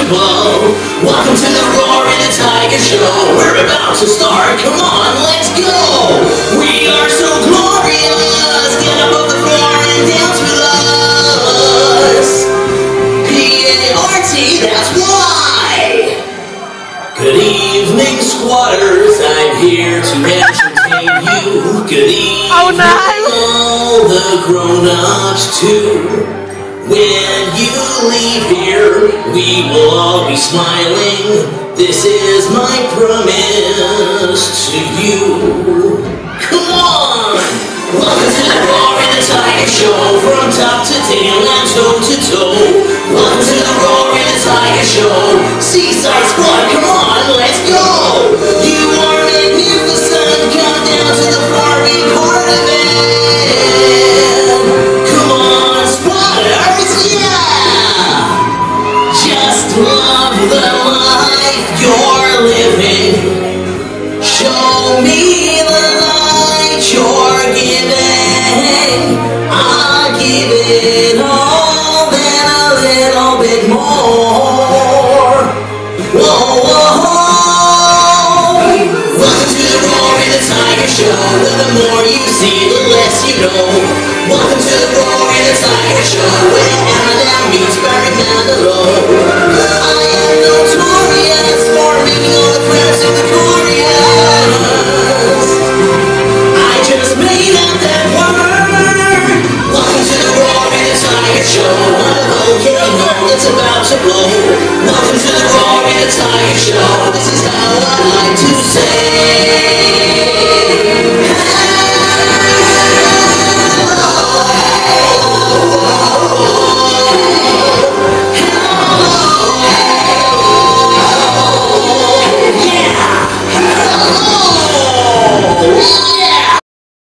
blow. Welcome to the Roar and the Tiger Show. We're about to start, come on, let's go. We are so glorious. Get above the floor and dance with us. P-A-R-T, that's why. Good evening, squatters. I'm here to entertain you. Good evening, all the grown-ups too. When you leave here, we will all be smiling. This is my promise to you. Come on! Welcome to the Roar and the Tiger Show. From top to tail and toe to toe. Welcome to the Roar and the Tiger Show. Seaside squad, come on, let's go! You are magnificent. Come down to the farming part of it. Come on, squatters, yeah! Just love the life you're living. Show me the light you're giving. I'll give it all, then a little bit more. Whoa, whoa, whoa. Welcome to the Roar and the Tiger Show. The more you see, the less you know. Welcome to the Roar and the Tiger Show, where Eminem meets Barry Manilow. I am notorious for making all the crabs in the glorious. I just made up that word. Welcome to the Roar and the Tiger Show. On a volcano that's about to blow. Welcome to the Roar and the Tiger Show. This is how I like to say.